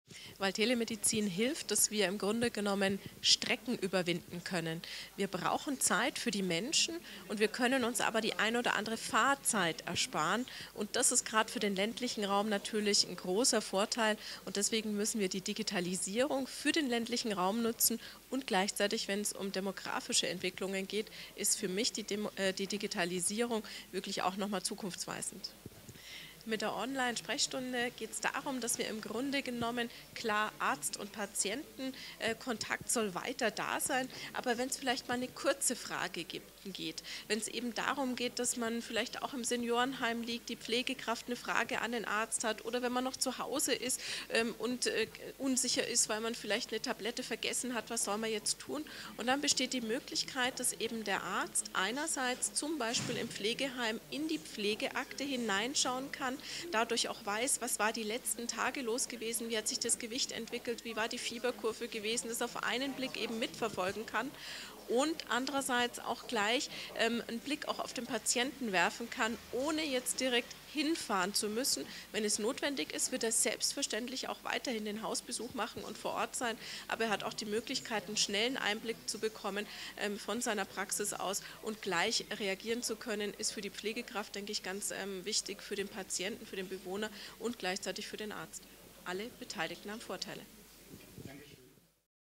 Weil Telemedizin hilft, dass wir im Grunde genommen Strecken überwinden können. Wir brauchen Zeit für die Menschen und wir können uns aber die ein oder andere Fahrzeit ersparen. Und das ist gerade für den ländlichen Raum natürlich ein großer Vorteil. Und deswegen müssen wir die Digitalisierung für den ländlichen Raum nutzen. Und gleichzeitig, wenn es um demografische Entwicklungen geht, ist für mich die Digitalisierung wirklich auch nochmal zukunftsweisend. Mit der Online-Sprechstunde geht es darum, dass wir im Grunde genommen, klar, Arzt und Patientenkontakt soll weiter da sein, aber wenn es vielleicht mal eine kurze Frage geht, wenn es eben darum geht, dass man vielleicht auch im Seniorenheim liegt, die Pflegekraft eine Frage an den Arzt hat oder wenn man noch zu Hause ist und unsicher ist, weil man vielleicht eine Tablette vergessen hat, was soll man jetzt tun? Und dann besteht die Möglichkeit, dass eben der Arzt einerseits zum Beispiel im Pflegeheim in die Pflegeakte hineinschauen kann, dadurch auch weiß, was war die letzten Tage los gewesen, wie hat sich das Gewicht entwickelt, wie war die Fieberkurve gewesen, das auf einen Blick eben mitverfolgen kann und andererseits auch gleich einen Blick auch auf den Patienten werfen kann, ohne jetzt direkt hinfahren zu müssen. Wenn es notwendig ist, wird er selbstverständlich auch weiterhin den Hausbesuch machen und vor Ort sein, aber er hat auch die Möglichkeit, einen schnellen Einblick zu bekommen von seiner Praxis aus und gleich reagieren zu können, ist für die Pflegekraft, denke ich, ganz wichtig, für den Patienten, für den Bewohner und gleichzeitig für den Arzt. Alle Beteiligten haben Vorteile.